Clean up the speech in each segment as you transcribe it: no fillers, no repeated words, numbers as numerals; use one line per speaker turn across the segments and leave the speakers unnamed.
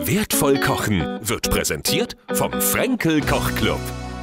Wertvoll kochen wird präsentiert vom Frenkel Kochclub.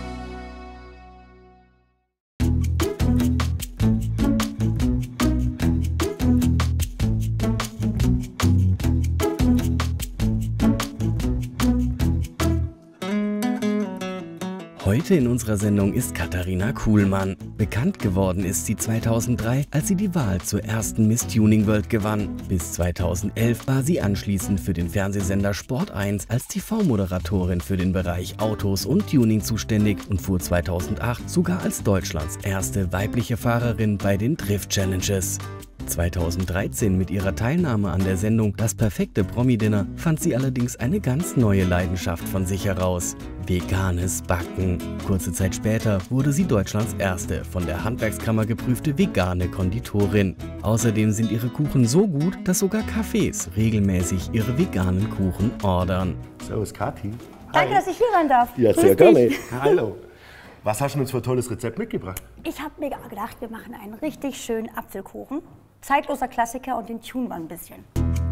Heute in unserer Sendung ist Katharina Kuhlmann. Bekannt geworden ist sie 2003, als sie die Wahl zur ersten Miss Tuning World gewann. Bis 2011 war sie anschließend für den Fernsehsender Sport 1 als TV-Moderatorin für den Bereich Autos und Tuning zuständig und fuhr 2008 sogar als Deutschlands erste weibliche Fahrerin bei den Drift Challenges. 2013 mit ihrer Teilnahme an der Sendung Das perfekte Promi-Dinner fand sie allerdings eine ganz neue Leidenschaft von sich heraus: veganes Backen. Kurze Zeit später wurde sie Deutschlands erste von der Handwerkskammer geprüfte vegane Konditorin. Außerdem sind ihre Kuchen so gut, dass sogar Cafés regelmäßig ihre veganen Kuchen ordern.
Servus Kathi.
Danke, dass ich hier sein darf.
Ja, sehr gerne. Hallo. Was hast du uns für ein tolles Rezept mitgebracht?
Ich habe mir gedacht, wir machen einen richtig schönen Apfelkuchen. Zeitloser Klassiker und den tunen wir ein bisschen.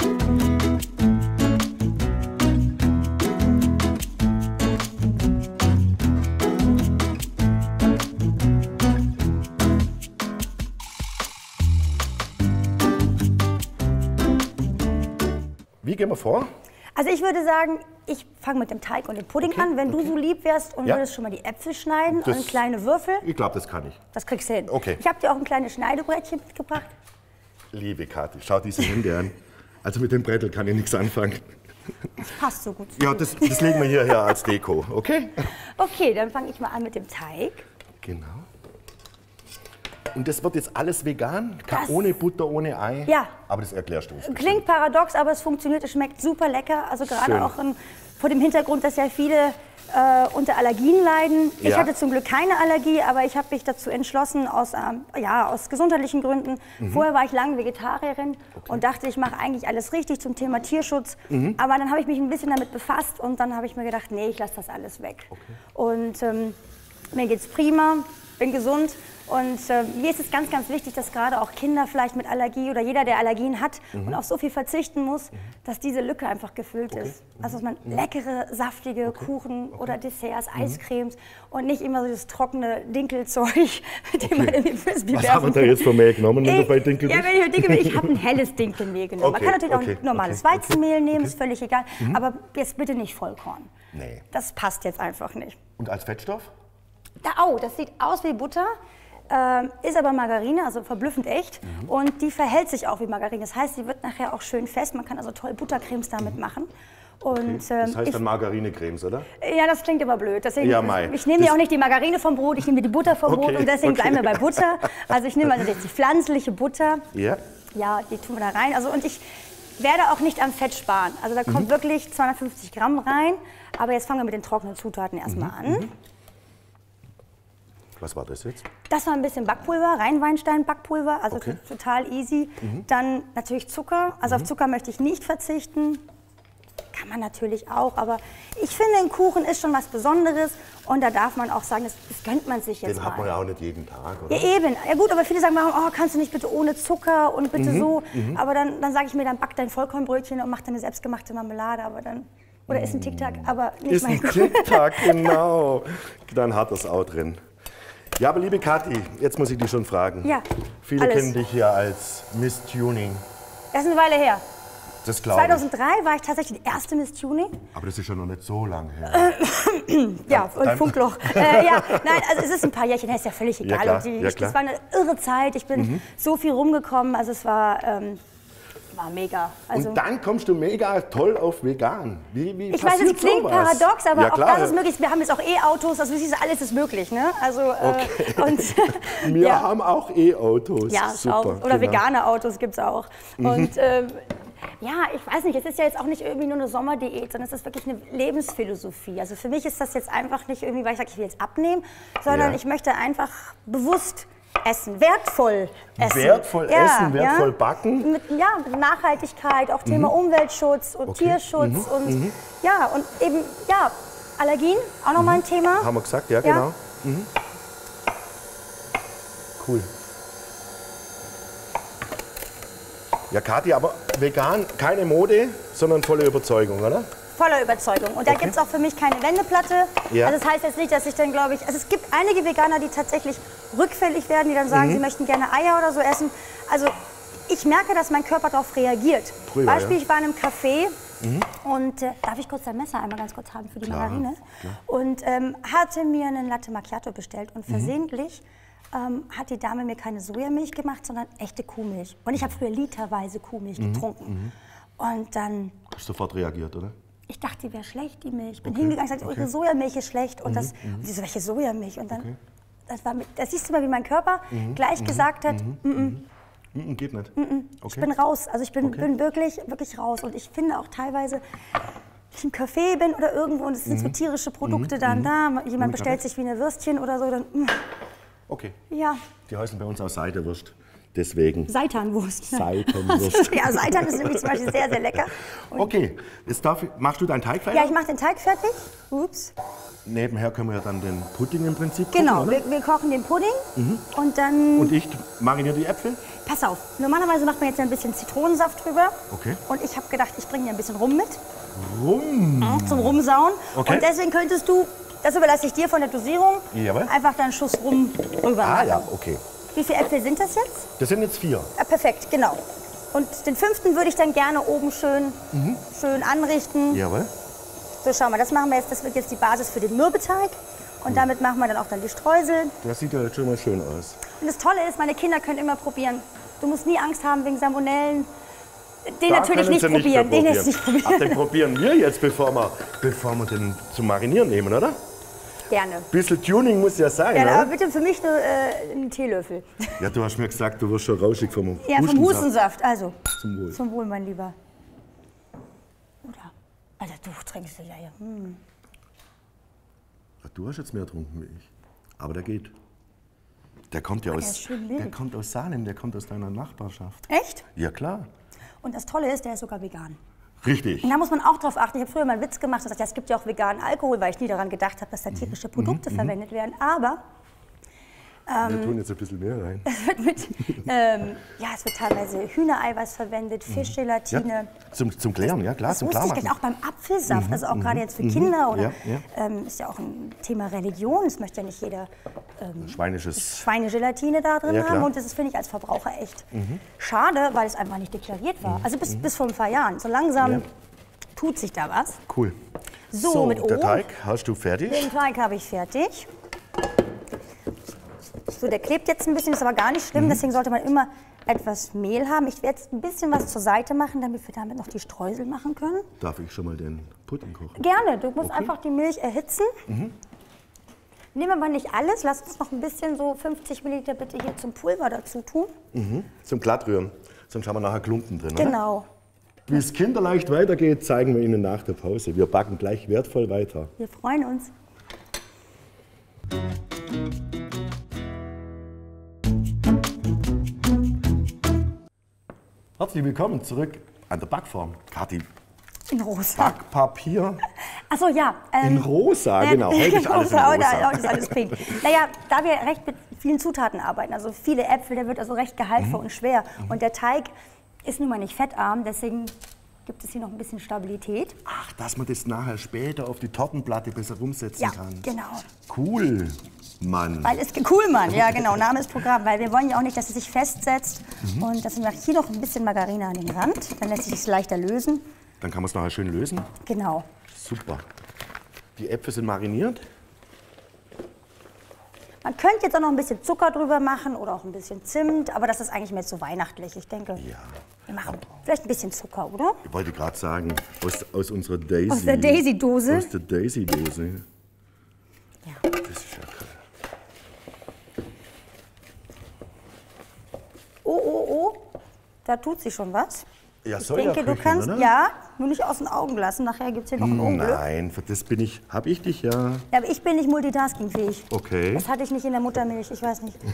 Wie gehen wir vor?
Also ich würde sagen, ich fange mit dem Teig und dem Pudding an. Wenn du so lieb wärst und würdest schon mal die Äpfel schneiden und in kleine Würfel.
Ich glaube, das kann ich.
Das kriegst du hin.
Okay.
Ich habe dir auch ein kleines Schneidebrettchen mitgebracht.
Liebe Kathi, schau diese Hände an. Also mit dem Brettel kann ich nichts anfangen.
Das passt so gut.
Ja, das legen wir hierher als Deko, okay?
Okay, dann fange ich mal an mit dem Teig.
Genau. Und das wird jetzt alles vegan? Ohne Butter, ohne Ei?
Ja.
Aber das erklärst du uns.
Klingt paradox, aber es funktioniert, es schmeckt super lecker. Also gerade
Schön.
auch vor dem Hintergrund, dass ja viele unter Allergien leiden.
Ja.
Ich hatte zum Glück keine Allergie, aber ich habe mich dazu entschlossen, aus gesundheitlichen Gründen. Vorher war ich lange Vegetarierin und dachte, ich mache eigentlich alles richtig zum Thema Tierschutz. Aber dann habe ich mich ein bisschen damit befasst und dann habe ich mir gedacht, nee, ich lasse das alles weg. Und mir geht's prima, bin gesund. Und mir ist es ganz, ganz wichtig, dass gerade auch Kinder vielleicht mit Allergie oder jeder, der Allergien hat und auf so viel verzichten muss, dass diese Lücke einfach gefüllt ist. Also dass man leckere, saftige Kuchen oder Desserts, Eiscremes und nicht immer so das trockene Dinkelzeug, mit dem man irgendwie Frisbee werfen
Was haben wir da jetzt von Mehl genommen, wenn du bei Dinkel bist?
Ja, wenn ich mit Dinkel bin, ich habe ein helles Dinkelmehl genommen. Man kann natürlich auch ein normales Weizenmehl nehmen, ist völlig egal. Aber jetzt bitte nicht Vollkorn.
Nee.
Das passt jetzt einfach nicht.
Und als Fettstoff?
Das sieht aus wie Butter. Ist aber Margarine, also verblüffend echt. Und die verhält sich auch wie Margarine. Das heißt, sie wird nachher auch schön fest. Man kann also toll Buttercremes damit machen. Und,
das heißt dann Margarine-Cremes, oder?
Ja, das klingt aber blöd. Deswegen,
Ja, Mai.
ich nehme ja auch nicht die Margarine vom Brot, ich nehme die Butter vom Brot und deswegen bleiben wir bei Butter. Also ich nehme also jetzt die pflanzliche Butter.
Ja.
Ja, die tun wir da rein. Also, und ich werde auch nicht am Fett sparen. Also da kommt wirklich 250 Gramm rein. Aber jetzt fangen wir mit den trockenen Zutaten erstmal an.
Was war das jetzt?
Das war ein bisschen Backpulver, Rheinweinstein-Backpulver, also total easy. Dann natürlich Zucker, also auf Zucker möchte ich nicht verzichten. Kann man natürlich auch, aber ich finde, ein Kuchen ist schon was Besonderes und da darf man auch sagen, das gönnt man sich jetzt
Den hat man ja auch nicht jeden Tag, oder?
Ja eben, ja gut, aber viele sagen, oh, kannst du nicht bitte ohne Zucker und bitte so. Aber dann sage ich mir, dann back dein Vollkornbrötchen und mach deine selbstgemachte Marmelade, aber dann... Oder isst ein Tic-Tac, aber nicht
Ist
mein
ein
Kuchen.
Tic-Tac, genau. Dann hat das auch drin. Ja, aber liebe Kathi, jetzt muss ich dich schon fragen.
Ja,
Viele
alles.
kennen dich hier als Miss Tuning.
Das ist eine Weile her.
Das glaube ich.
2003 war ich tatsächlich die erste Miss Tuning.
Aber das ist schon noch nicht so lange her.
Ja, und Funkloch. Ja, nein, also es ist ein paar Jährchen her, ist ja völlig egal.
klar,
Und
ja, klar.
Das war eine irre Zeit. Ich bin so viel rumgekommen. Also es war mega. Also,
Und dann kommst du mega toll auf vegan. Wie
ich weiß, es klingt
sowas?
paradox, aber
Ja,
auch
klar.
das ist möglich. Wir haben jetzt auch E-Autos, also alles ist möglich. Ne? Also, und,
Wir
ja.
haben auch E-Autos.
Ja,
super.
schau. Oder vegane Autos gibt es auch. Und ja, ich weiß nicht, es ist ja jetzt auch nicht irgendwie nur eine Sommerdiät, sondern es ist wirklich eine Lebensphilosophie. Also für mich ist das jetzt einfach nicht irgendwie, weil ich sage, ich will jetzt abnehmen, sondern ich möchte einfach bewusst essen, wertvoll essen.
Wertvoll essen, wertvoll backen.
Mit Nachhaltigkeit, auch Thema Umweltschutz und Tierschutz und ja, und eben, ja, Allergien, auch nochmal ein Thema.
Haben wir gesagt, ja, genau. Cool. Ja, Kathi, aber vegan, keine Mode, sondern volle Überzeugung, oder?
voller Überzeugung. Und da gibt es auch für mich keine Wendeplatte.
Ja.
Also das heißt jetzt nicht, dass ich dann, glaube ich, also es gibt einige Veganer, die tatsächlich rückfällig werden, die dann sagen, sie möchten gerne Eier oder so essen. Also ich merke, dass mein Körper darauf reagiert.
Früher,
Beispiel,
ja.
ich war in einem Café und darf ich kurz dein Messer einmal ganz kurz haben für die Margarine?
Klar.
Und hatte mir einen Latte Macchiato bestellt und versehentlich hat die Dame mir keine Sojamilch gemacht, sondern echte Kuhmilch. Und ich habe früher literweise Kuhmilch getrunken. Und dann...
Hast du sofort reagiert, oder?
Ich dachte, die wäre schlecht, die Milch. Ich bin hingegangen und gesagt, eure Sojamilch ist schlecht. Und das, und sie so, welche Sojamilch? Und dann, das siehst du mal, wie mein Körper gleich gesagt hat,
Geht nicht.
ich bin raus. Also ich bin wirklich, wirklich raus. Und ich finde auch teilweise, wenn ich im Café bin oder irgendwo und es sind so tierische Produkte dann da, jemand bestellt sich wie eine Würstchen oder so, dann,
Okay.
ja,
Die heißen bei uns auch Seidewurst. Deswegen.
Seitanwurst.
Seitanwurst.
Ja, Seitan ist nämlich zum Beispiel sehr, sehr lecker. Und
Okay, jetzt machst du deinen Teig fertig?
ja, ich mache den Teig fertig. Ups.
Nebenher können wir ja dann den Pudding im Prinzip kochen,
Genau,
oder?
wir kochen den Pudding und dann...
Und ich mariniere die Äpfel?
Pass auf, normalerweise macht man jetzt ein bisschen Zitronensaft drüber.
Okay.
Und ich habe gedacht, ich bringe dir ein bisschen Rum mit.
Rum?
Zum Rumsauen.
Okay.
Und deswegen könntest du, das überlasse ich dir von der Dosierung,
Jawohl.
einfach da einen Schuss Rum rüber machen.
Ja, okay.
Wie viele Äpfel sind das jetzt?
Das sind jetzt 4.
Ja, perfekt, genau. Und den 5. würde ich dann gerne oben schön anrichten.
Jawohl.
So, schau mal, das machen wir jetzt, das wird jetzt die Basis für den Mürbeteig. Und damit machen wir dann auch dann die Streusel.
Das sieht ja jetzt schon mal schön aus.
Und das Tolle ist, meine Kinder können immer probieren. Du musst nie Angst haben wegen Salmonellen. Den
Da
natürlich
können
nicht
Sie
probieren.
mehr
Den jetzt nicht
Ach,
probieren.
den probieren wir jetzt, bevor wir den zum Marinieren nehmen, oder?
Gerne.
Ein bisschen Tuning muss ja sein,
Ja, aber
oder?
bitte für mich nur einen Teelöffel.
Ja, du hast mir gesagt, du wirst schon rauschig vom
Ja, vom
Hustensaft.
Hustensaft. Also,
Zum Wohl.
zum Wohl, mein Lieber. Oder? Also, du trinkst ja hier.
Ja, du hast jetzt mehr getrunken wie ich. Aber der geht. Der kommt ja
der
aus,
ist schön mild.
der kommt aus Salem, der kommt aus deiner Nachbarschaft.
Echt?
Ja, klar.
Und das Tolle ist, der ist sogar vegan.
Richtig.
Und da muss man auch drauf achten. Ich habe früher mal einen Witz gemacht und gesagt, ja, es gibt ja auch veganen Alkohol, weil ich nie daran gedacht habe, dass da tierische Produkte verwendet werden. Aber
Wir tun jetzt ein bisschen mehr rein.
es wird mit, es wird teilweise Hühnereiweiß verwendet, Fischgelatine.
Ja, zum Klären, ja klar,
Das
zum
wusste ich
Klarmachen.
gar nicht, auch beim Apfelsaft, also auch gerade jetzt für Kinder oder
Ja,
ist ja auch ein Thema Religion. Es möchte ja nicht jeder
Schweinisches.
Schweinegelatine da drin
Ja, klar.
haben und das ist, finde ich, als Verbraucher echt schade, weil es einfach nicht deklariert war. Also bis vor ein paar Jahren. So langsam tut sich da was.
Cool.
So, mit
der
O.
Teig hast du fertig.
Den Teig habe ich fertig. So, der klebt jetzt ein bisschen, ist aber gar nicht schlimm, deswegen sollte man immer etwas Mehl haben. Ich werde jetzt ein bisschen was zur Seite machen, damit wir damit noch die Streusel machen können.
Darf ich schon mal den Pudding kochen?
Gerne, du musst einfach die Milch erhitzen. Nehmen wir mal nicht alles, lass uns noch ein bisschen, so 50 Milliliter bitte hier zum Pulver dazu tun.
Zum Glattrühren. Sonst haben wir nachher Klumpen drin, oder?
Genau,
Wie es kinderleicht weitergeht, zeigen wir Ihnen nach der Pause. Wir backen gleich wertvoll weiter.
wir freuen uns.
Herzlich willkommen zurück an der Backform. Kathi,
In rosa.
Backpapier
Achso, ja.
in rosa, genau. Heute ist alles in rosa.
Heute ist alles pink. Naja, da wir recht mit vielen Zutaten arbeiten, also viele Äpfel, der wird also recht gehaltvoll und schwer. Und der Teig ist nun mal nicht fettarm, deswegen gibt es hier noch ein bisschen Stabilität.
Ach, dass man das nachher später auf die Tortenplatte besser rumsetzen
Ja,
kann.
genau.
Cool, Mann.
Weil es cool, Mann. Ja, genau. Name ist Programm. Weil wir wollen ja auch nicht, dass es sich festsetzt. Und deswegen mache ich hier noch ein bisschen Margarine an den Rand. Dann lässt sich das leichter lösen.
Dann kann man es nachher schön lösen.
Genau.
Super. Die Äpfel sind mariniert.
Man könnte jetzt auch noch ein bisschen Zucker drüber machen oder auch ein bisschen Zimt. Aber das ist eigentlich mehr so weihnachtlich. Ich denke,
Ja.
wir machen vielleicht ein bisschen Zucker, oder?
Ich wollte gerade sagen, aus unserer Daisy.
Aus der Daisy-Dose.
Aus der Daisy-Dose.
Ja.
Das ist ja cool.
Oh. Da tut sich schon was.
Ja,
Ich denke, du kannst, nur nicht aus den Augen lassen. Nachher gibt es hier noch ein Unglück.
Nein, für das habe ich dich ja.
Ja, aber ich bin nicht multitaskingfähig.
Okay.
Das hatte ich nicht in der Muttermilch, ich weiß nicht.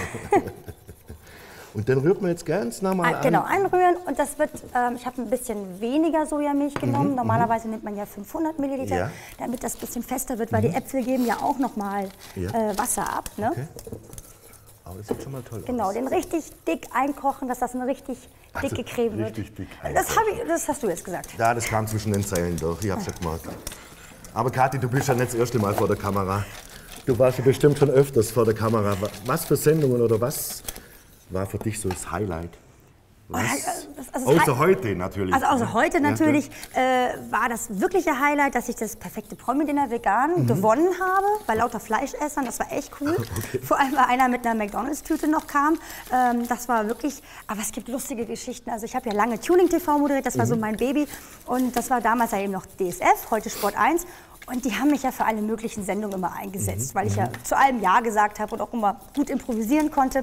Und dann rührt man jetzt ganz normal an.
Genau, einrühren und das wird, ich habe ein bisschen weniger Sojamilch genommen. Normalerweise nimmt man ja 500 Milliliter,
Ja.
damit das ein bisschen fester wird, weil die Äpfel geben ja auch noch mal
Ja.
Wasser ab. Ne?
Okay. Aber das sieht schon mal toll aus.
Genau, den richtig dick einkochen, dass das eine richtig dicke Creme wird.
Richtig dick
Das hast du jetzt gesagt.
Ja, das kam zwischen den Zeilen durch. Ich hab's ja gemerkt. Aber Kathi, du bist ja nicht das erste Mal vor der Kamera. Du warst ja bestimmt schon öfters vor der Kamera. Was für Sendungen oder was war für dich so das Highlight? Außer heute natürlich.
Also außer heute natürlich war das wirkliche Highlight, dass ich das perfekte Promi-Dinner vegan gewonnen habe, bei lauter Fleischessern. Das war echt cool. Okay. Vor allem, weil einer mit einer McDonalds-Tüte noch kam. Das war wirklich, aber es gibt lustige Geschichten. Also ich habe ja lange Tuning TV moderiert, das war so mein Baby. Und das war damals ja eben noch DSF, heute Sport 1. Und die haben mich ja für alle möglichen Sendungen immer eingesetzt, weil ich ja zu allem Ja gesagt habe und auch immer gut improvisieren konnte.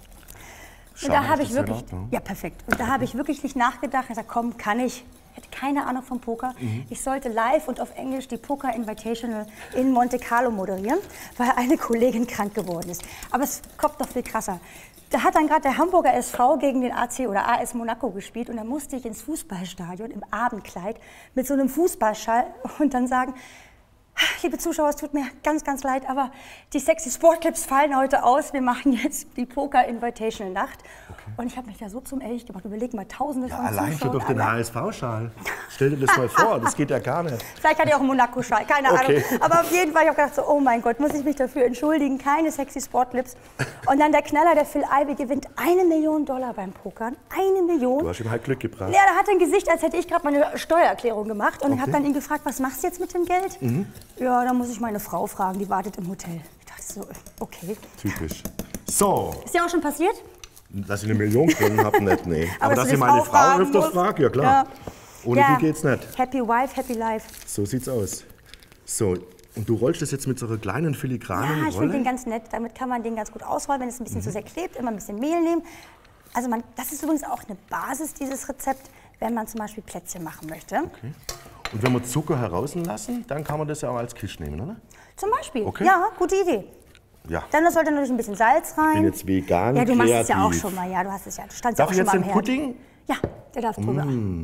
Und da habe ich wirklich, ja perfekt. Und da habe ich wirklich nicht nachgedacht. Ich gesagt, komm, kann ich. Ich hatte keine Ahnung vom Poker. Ich sollte live und auf Englisch die Poker Invitational in Monte Carlo moderieren, weil eine Kollegin krank geworden ist. Aber es kommt noch viel krasser. Da hat dann gerade der Hamburger SV gegen den AC oder AS Monaco gespielt und da musste ich ins Fußballstadion im Abendkleid mit so einem Fußballschall und dann sagen, liebe Zuschauer, es tut mir ganz, ganz leid, aber die Sexy Sport Clips fallen heute aus. Wir machen jetzt die Poker Invitational Nacht. Okay. Und ich habe mich da so zum Elch gemacht. Überleg mal, Tausende von Zuschauern.
Allein schon durch den HSV-Schal. Stell dir das mal vor, das geht ja gar nicht.
Vielleicht hatte ich auch einen Monaco-Schal, keine Ahnung. Aber auf jeden Fall, ich habe gedacht, so, oh mein Gott, muss ich mich dafür entschuldigen. Keine Sexy Sport Clips. Und dann der Knaller, der Phil Ivey gewinnt $1 Million beim Pokern. 1 Million.
Du hast ihm halt Glück gebracht.
Ja, der hatte ein Gesicht, als hätte ich gerade meine Steuererklärung gemacht. Und ich habe dann ihn gefragt, was machst du jetzt mit dem Geld? Ja, da muss ich meine Frau fragen, die wartet im Hotel. Ich dachte so, okay.
Typisch. So.
Ist ja auch schon passiert?
Dass ich 1 Million gewonnen habe, nicht, nee. Aber dass ich meine Frau öfters frage, ja klar. Ja. Ohne die geht's nicht.
Happy wife, happy life.
So sieht's aus. So, und du rollst das jetzt mit so einer kleinen filigranen Rolle?
Ja, ich finde den ganz nett. Damit kann man den ganz gut ausrollen, wenn es ein bisschen zu sehr klebt. Immer ein bisschen Mehl nehmen. Also das ist übrigens auch eine Basis, dieses Rezept, wenn man zum Beispiel Plätzchen machen möchte.
Okay. Und wenn wir Zucker herauslassen, dann kann man das ja auch als Kisch nehmen, oder?
Zum Beispiel, ja, gute Idee.
Ja.
Dann sollte natürlich ein bisschen Salz rein.
Ich bin jetzt vegan,
ja, du machst
kreativ.
es ja auch schon mal, ja, du hast es ja. Du standst
darf
auch
ich
schon
jetzt
mal
den
am Herd.
Pudding?
Ja, der darf drüber.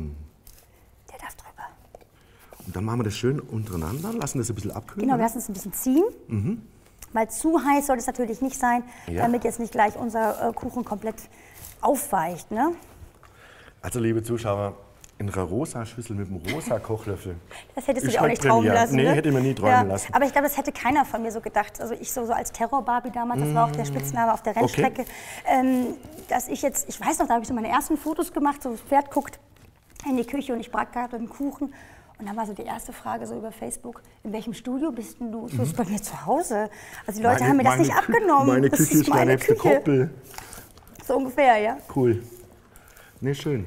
Der darf drüber.
Und dann machen wir das schön untereinander, lassen das ein bisschen abkühlen.
Genau, wir lassen es ein bisschen ziehen. Weil zu heiß sollte es natürlich nicht sein, damit jetzt nicht gleich unser Kuchen komplett aufweicht. Ne?
Also, liebe Zuschauer, in einer rosa Schüssel mit einem rosa Kochlöffel.
Das hättest du dir auch nicht träumen lassen.
Nee,
ne?
hätte ich mir nie träumen lassen.
Aber ich glaube, das hätte keiner von mir so gedacht. Also ich so als Terror-Barbie damals, das war auch der Spitzname auf der Rennstrecke. Dass ich jetzt, ich weiß noch, da habe ich so meine ersten Fotos gemacht, so das Pferd guckt in die Küche und ich backe gerade einen Kuchen. Und dann war so die erste Frage so über Facebook, in welchem Studio bist denn du? So ist bei mir zu Hause. Also die Leute haben mir das nicht abgenommen.
Meine
das
Küche ist meine nächste Koppel.
So ungefähr, ja.
Cool. Ne, schön.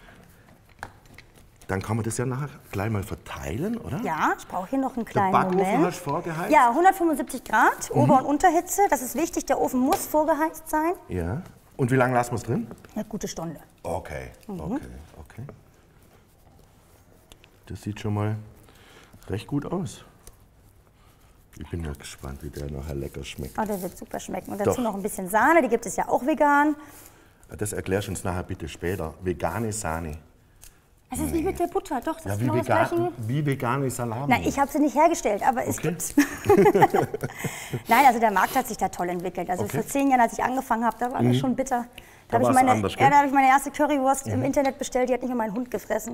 Dann kann man das ja nachher gleich mal verteilen, oder?
Ja, ich brauche hier noch einen kleinen
Backofen
Moment.
hast du vorgeheizt?
Ja, 175 Grad, Ober- und Unterhitze. Das ist wichtig, der Ofen muss vorgeheizt sein.
Ja. Und wie lange lassen wir es drin?
Eine gute Stunde.
Okay, okay. Das sieht schon mal recht gut aus. Ich bin ja gespannt, wie der nachher lecker schmeckt.
Oh, der wird super schmecken. Und dazu noch ein bisschen Sahne, die gibt es ja auch vegan.
Das erklärst du uns nachher bitte später. Vegane Sahne.
Es ist nicht mit der Butter, doch, das
Ja,
ist genau das Gleiche.
wie vegane Salami.
Nein, ich habe sie nicht hergestellt, aber es gibt's. Nein, also der Markt hat sich da toll entwickelt. Also vor 10 Jahren, als ich angefangen habe, da war das schon bitter. Da habe ich meine erste Currywurst im Internet bestellt, die hat nicht mal meinen Hund gefressen.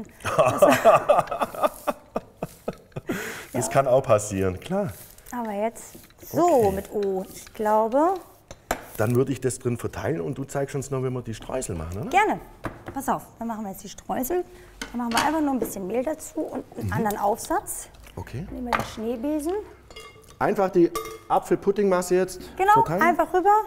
Das kann auch passieren, klar.
Aber jetzt so mit O, ich glaube.
Dann würde ich das drin verteilen und du zeigst uns noch, wie wir die Streusel machen, oder?
Gerne. Pass auf, dann machen wir jetzt die Streusel. Dann machen wir einfach nur ein bisschen Mehl dazu und einen anderen Aufsatz.
Okay.
Dann nehmen wir den Schneebesen.
Einfach die Apfelpuddingmasse jetzt verteilen?
Genau, einfach rüber.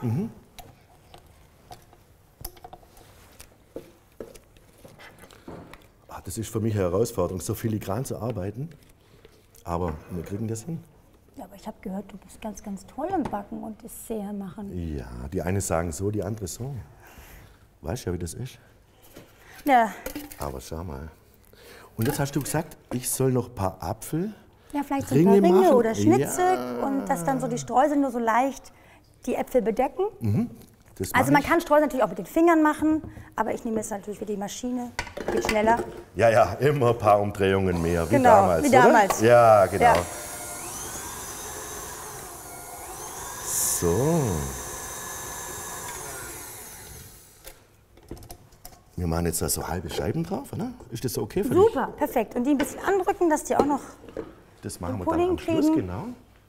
Das ist für mich eine Herausforderung, so filigran zu arbeiten. Aber wir kriegen das hin.
Ja, aber ich habe gehört, du bist ganz, ganz toll im Backen und Dessert machen.
Ja, die eine sagen so, die andere so. Weißt du ja, wie das ist?
Ja.
Aber schau mal. Und jetzt hast du gesagt, ich soll noch ein paar Apfel.
Ja, vielleicht so ein paar Ringe
machen.
oder Schnitzel und dass dann so die Streusel nur so leicht die Äpfel bedecken. Also man kann Streusel natürlich auch mit den Fingern machen, aber ich nehme jetzt natürlich wieder die Maschine, geht schneller.
Ja, ja, immer ein paar Umdrehungen mehr, wie
genau,
damals,
wie damals.
Oder? Ja, genau.
Ja.
So. Wir machen jetzt da so halbe Scheiben drauf, oder? Ist das so okay für dich?
Super, perfekt. Und die ein bisschen andrücken, dass die auch noch
Das machen wir
Pudding
dann am Schluss,
kriegen.
genau.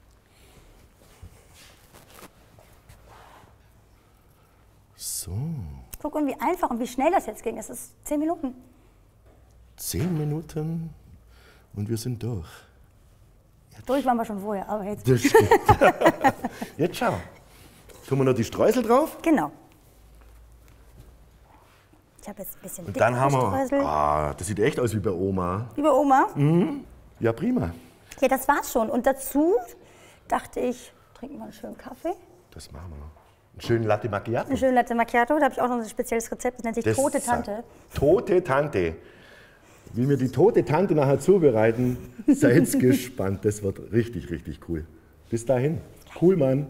So,
Guck, und wie einfach und wie schnell das jetzt ging. Das ist 10 Minuten.
10 Minuten und wir sind durch.
Durch waren wir schon vorher, aber jetzt.
Das stimmt. Jetzt schau. Tun wir noch die Streusel drauf?
Genau. Ich habe jetzt ein bisschen
Und dann haben wir.
Streusel.
Das sieht echt aus wie bei Oma.
Liebe Oma.
Ja, prima.
Ja, das war's schon. Und dazu dachte ich, trinken wir einen schönen Kaffee.
Das machen wir noch. Einen schönen Latte Macchiato.
Einen schönen Latte Macchiato. Da habe ich auch noch ein spezielles Rezept. Das nennt sich
Das
Tote
sagt-
Tante.
Tote Tante. Wie wir die tote Tante nachher zubereiten, seid gespannt. Das wird richtig, richtig cool. Bis dahin. Cool, Mann.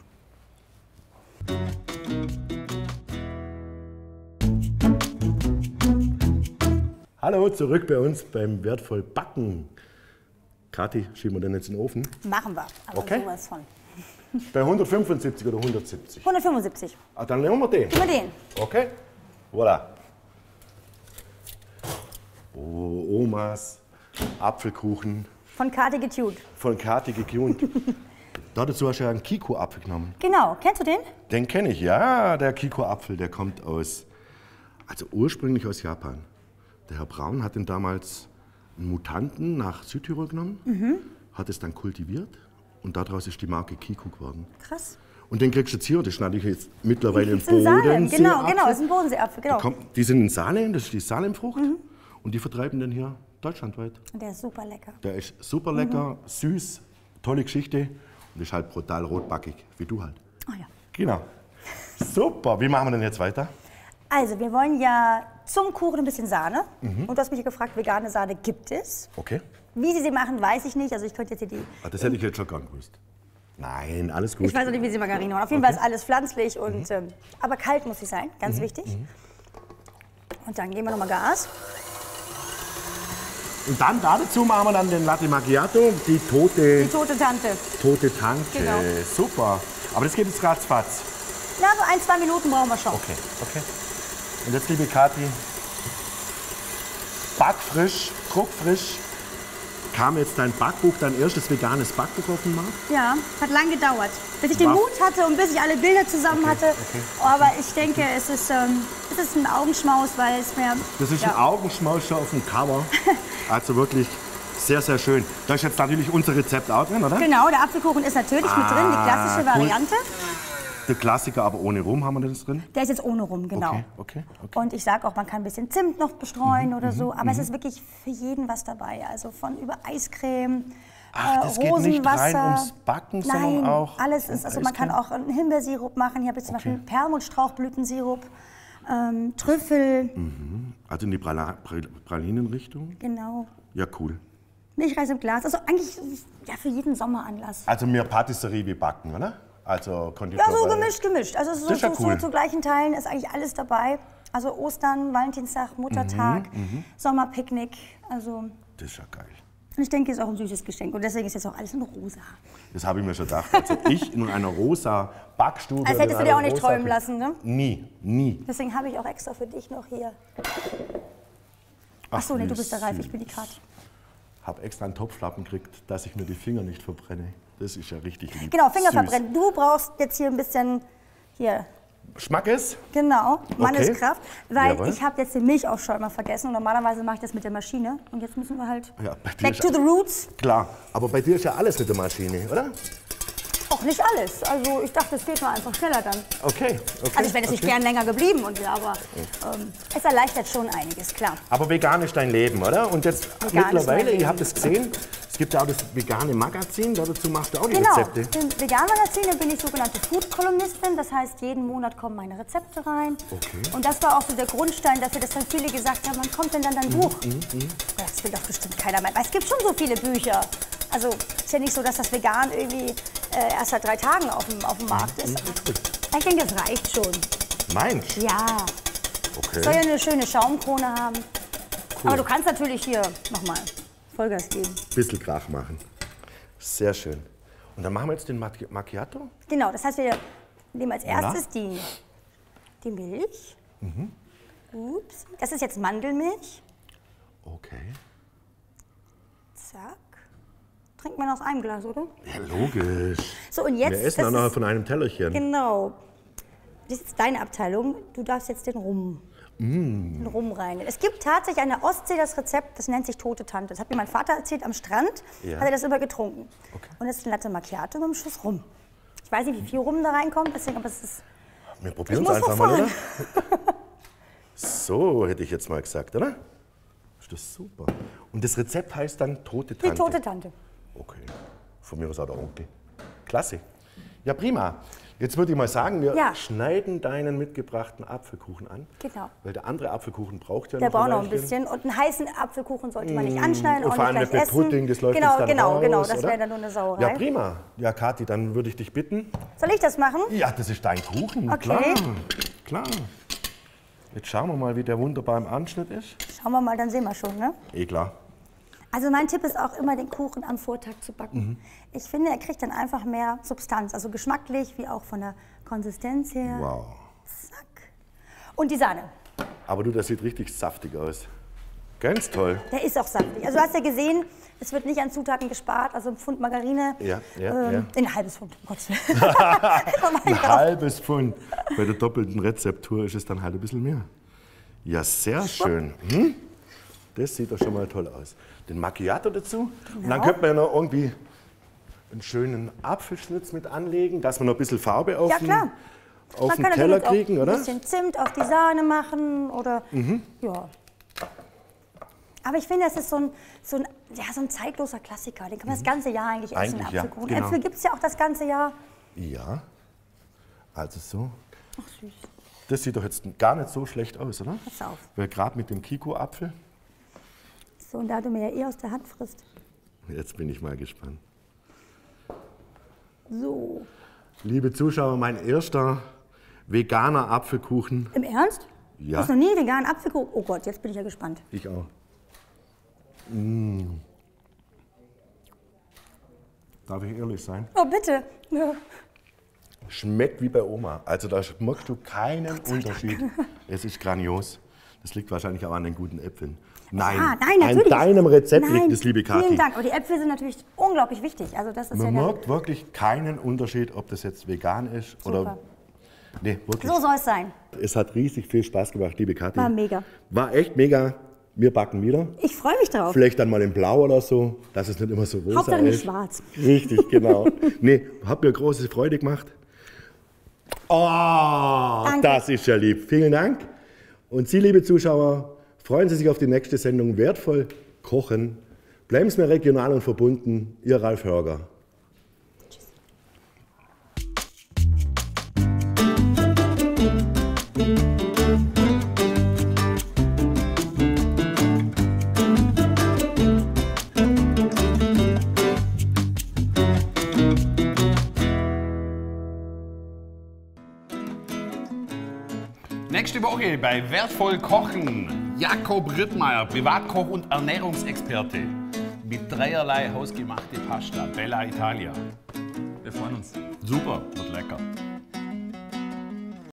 Hallo, zurück bei uns beim Wertvoll Backen. Kathi, schieben wir den jetzt in den Ofen?
Machen wir. Aber
Okay.
sowas von.
Bei 175 oder 170?
175.
Ah, dann nehmen wir den.
Immer den.
Okay? Voilà. Oh, Omas Apfelkuchen
Von Kati getuned.
von Kathi getunt. Dazu hast du ja einen Kiko-Apfel genommen.
Genau. Kennst du den?
Den kenne ich, ja. Der Kiko-Apfel, der kommt also ursprünglich aus Japan. Der Herr Braun hat den damals einen Mutanten nach Südtirol genommen, hat es dann kultiviert und daraus ist die Marke Kiko geworden.
Krass.
Und den kriegst du jetzt hier, das ist natürlich jetzt mittlerweile ein
Das ist in Salem.
Bodenseeapfel.
Genau, das ist ein Bodenseeapfel. Genau.
Die sind in Salem, das ist die Salemfrucht. Und die vertreiben den hier deutschlandweit.
Und der ist super lecker.
Der ist super lecker, süß, tolle Geschichte und ist halt brutal rotbackig, wie du halt.
Oh ja.
Genau. Super, wie machen wir denn jetzt weiter?
Also, wir wollen ja zum Kuchen ein bisschen Sahne. Und du hast mich ja gefragt, vegane Sahne gibt es.
Okay.
Wie sie machen, weiß ich nicht. Also, ich könnte jetzt hier die.
Das hätte ich jetzt schon gern gewusst. Nein, alles gut.
Ich weiß auch nicht, wie sie Margarine machen. Auf jeden Fall ist alles pflanzlich. Und, aber kalt muss sie sein, ganz wichtig. Und dann geben wir nochmal Gas.
Und dann dazu machen wir dann den Latte Macchiato, die tote
Die tote Tante.
Tante.
Genau.
Super. Aber das geht jetzt ratzfatz.
Na, so 1, 2 Minuten brauchen wir schon.
Okay, okay. Und jetzt, liebe Kathi, backfrisch, druckfrisch, kam jetzt dein Backbuch, dein erstes veganes Backbuch auf den Markt?
Ja, hat lang gedauert, bis ich den
Was?
Mut hatte und bis ich alle Bilder zusammen hatte.
okay.
Aber ich denke, es ist ein Augenschmaus, weil es mir.
Das ist
ja.
ein Augenschmaus schon auf dem Cover. Also wirklich sehr, sehr schön. Da ist jetzt natürlich unser Rezept auch drin, oder?
Genau, der Apfelkuchen ist natürlich mit drin, die klassische
cool.
Variante.
Der Klassiker, aber ohne Rum haben wir das drin?
Der ist jetzt ohne rum, genau.
Okay, okay, okay.
Und ich sage auch, man kann ein bisschen Zimt noch bestreuen oder so. Aber es ist wirklich für jeden was dabei. Also von über Eiscreme,
Ach, das geht nicht rein
Rosenwasser.
ums Backen, sondern
Nein,
auch
alles
um
ist. Also man kann
Eiscreme?
auch einen Himbeersirup machen. Hier habe ich zum
Okay.
Beispiel Perlmutstrauchblütensirup, Trüffel,
Also in die Pralinenrichtung?
genau.
Ja, cool.
Milchreis im Glas. Also eigentlich ja, für jeden Sommeranlass.
Also mehr Patisserie wie Backen, oder? Also
Ja,
Konditorei.
so gemischt. Also so,
Das ist ja
so
cool.
zu gleichen Teilen ist eigentlich alles dabei. Also Ostern, Valentinstag, Muttertag, Sommerpicknick. Also
Das ist ja geil.
und ich denke, es ist auch ein süßes Geschenk. Und deswegen ist jetzt auch alles in rosa.
Das habe ich mir schon gedacht. Also ich in einer rosa Backstube.
Als hättest
in
du dir
einer
auch nicht
rosa
träumen lassen, ne?
Nie, nie.
Deswegen habe ich auch extra für dich noch hier.
Ach,
Achso, nee,
wie
du bist der Ralf,
süß.
ich bin die Kati.
Habe extra einen Topflappen gekriegt, dass ich mir die Finger nicht verbrenne. Das ist ja richtig lieb.
Genau, Finger
Süß.
verbrennen. Du brauchst jetzt hier ein bisschen, hier,
Schmackes?
genau, Manneskraft. Weil
Jawohl.
ich habe jetzt den Milchaufschäumer vergessen. Und normalerweise mache ich das mit der Maschine. Und jetzt müssen wir halt
Ja, bei dir
back
ist
to the roots.
Klar, aber bei dir ist ja alles mit der Maschine, oder?
Auch nicht alles. Also ich dachte, es geht mal einfach schneller dann.
Okay, okay.
Also ich wäre jetzt nicht gern länger geblieben und ja, aber es erleichtert schon einiges, klar.
Aber vegan ist dein Leben, oder? Und jetzt
Vegan ist mein
mittlerweile,
Leben.
ihr habt es gesehen, es gibt ja auch das vegane Magazin, dazu machst du auch die
Genau,
Rezepte.
im Vegan-Magazin bin ich sogenannte Food-Kolumnistin. Das heißt, jeden Monat kommen meine Rezepte rein.
Okay.
Und das war auch so der Grundstein dafür, dass dann viele gesagt haben, wann kommt denn dann dein Buch? Ja, das will doch bestimmt keiner mehr. Weil es gibt schon so viele Bücher. Also ist ja nicht so, dass das Vegan irgendwie erst seit 3 Tagen auf dem Markt ist. Ich denke, das reicht schon.
Meinst du?
Ja,
Okay.
soll ja eine schöne Schaumkrone haben. Aber du kannst natürlich hier nochmal Vollgas geben.
Bisschen Krach machen. Sehr schön. Und dann machen wir jetzt den Macchiato.
Genau, das heißt, wir nehmen als erstes die Milch. Ups. Das ist jetzt Mandelmilch.
Okay.
Zack. Trinkt man aus einem Glas, oder?
Ja, logisch.
So, und jetzt.
Wir essen auch noch von einem Tellerchen.
Genau. Das ist deine Abteilung. Du darfst jetzt den Rum. Den Rum rein. Es gibt tatsächlich an der Ostsee das Rezept, das nennt sich Tote Tante. Das hat mir mein Vater erzählt am Strand, hat er das immer getrunken. Okay. Und das ist ein Latte Macchiato mit einem Schuss Rum. Ich weiß nicht, wie viel Rum da reinkommt, deswegen, aber es ist...
Wir probieren es einfach mal, oder? So hätte ich jetzt mal gesagt, oder? Ist das super. Und das Rezept heißt dann Tote Tante?
Die Tote Tante.
Okay. Von mir aus auch der Onkel. Klasse. Ja, prima. Jetzt würde ich mal sagen, wir schneiden deinen mitgebrachten Apfelkuchen an.
Genau.
Weil der andere Apfelkuchen braucht ja
der
noch ein
braucht noch ein
Weilchen.
bisschen. Und einen heißen Apfelkuchen sollte man nicht anschneiden,
Und
auch
vor allem
nicht
mit
gleich essen.
Pudding, das läuft
genau,
jetzt dann raus,
genau, das
oder?
wäre dann nur eine Sauerei.
Ja, prima. Ja, Kathi, dann würde ich dich bitten.
Soll ich das machen?
Ja, das ist dein Kuchen.
Okay.
Klar. Jetzt schauen wir mal, wie der wunderbar im Anschnitt ist.
Schauen wir mal, dann sehen wir schon, ne?
Klar.
Also mein Tipp ist auch immer, den Kuchen am Vortag zu backen. Ich finde, er kriegt dann einfach mehr Substanz, also geschmacklich wie auch von der Konsistenz her.
Wow.
Zack. Und die Sahne.
Aber du, das sieht richtig saftig aus. Ganz toll.
Der ist auch saftig. Also du hast ja gesehen, es wird nicht an Zutaten gespart, also ein Pfund Margarine.
Ja.
Ein halbes Pfund, um Gottes Willen.
Ein halbes Pfund. Bei der doppelten Rezeptur ist es dann halt ein bisschen mehr. Ja, sehr schön. Das sieht doch schon mal toll aus. Den Macchiato dazu.
Genau.
Und dann könnte man ja noch irgendwie einen schönen Apfelschnitz mit anlegen, dass wir noch ein bisschen Farbe auf den Teller kriegen, oder?
Ein bisschen Zimt auf die Sahne machen oder ja. Aber ich finde, das ist so ein zeitloser Klassiker. Den kann man das ganze Jahr eigentlich essen, Apfelkuchen.
Genau.
Äpfel gibt es ja auch das ganze Jahr.
Ja, also so.
Ach süß.
Das sieht doch jetzt gar nicht so schlecht aus, oder?
Pass auf.
Weil gerade mit dem Kiko-Apfel.
So, und da du mir ja eh aus der Hand frisst.
Jetzt bin ich mal gespannt.
So.
Liebe Zuschauer, mein erster veganer Apfelkuchen.
Im Ernst?
Ja.
Du hast noch nie veganen Apfelkuchen? Oh Gott, jetzt bin ich ja gespannt.
Ich auch. Darf ich ehrlich sein?
Oh, bitte. Ja.
Schmeckt wie bei Oma. Also da schmeckst du keinen Unterschied. Es ist grandios. Das liegt wahrscheinlich auch an den guten Äpfeln. Nein,
nein, natürlich.
An deinem Rezept liegt es, liebe Kathi.
Vielen Dank. Aber die Äpfel sind natürlich unglaublich wichtig. Also das ist
Man
ja
merkt wirklich keinen Unterschied, ob das jetzt vegan ist oder... Nee, wirklich.
So soll es sein.
Es hat riesig viel Spaß gemacht, liebe Kathi.
War mega.
War echt mega. Wir backen wieder.
Ich freue mich drauf.
Vielleicht dann mal in Blau oder so, dass es nicht immer so rosa
Hauptsache
ist.
nicht schwarz.
Richtig, genau. Nee, hat mir große Freude gemacht. Oh, das ist ja lieb. Vielen Dank. Und Sie, liebe Zuschauer, freuen Sie sich auf die nächste Sendung Wertvoll kochen. Bleiben Sie mir regional und verbunden. Ihr Ralf Hörger.
Nächste Woche bei Wertvoll Kochen Jakob Rittmeier, Privatkoch und Ernährungsexperte. Mit dreierlei hausgemachte Pasta, Bella Italia.
Wir freuen uns.
Super, wird lecker.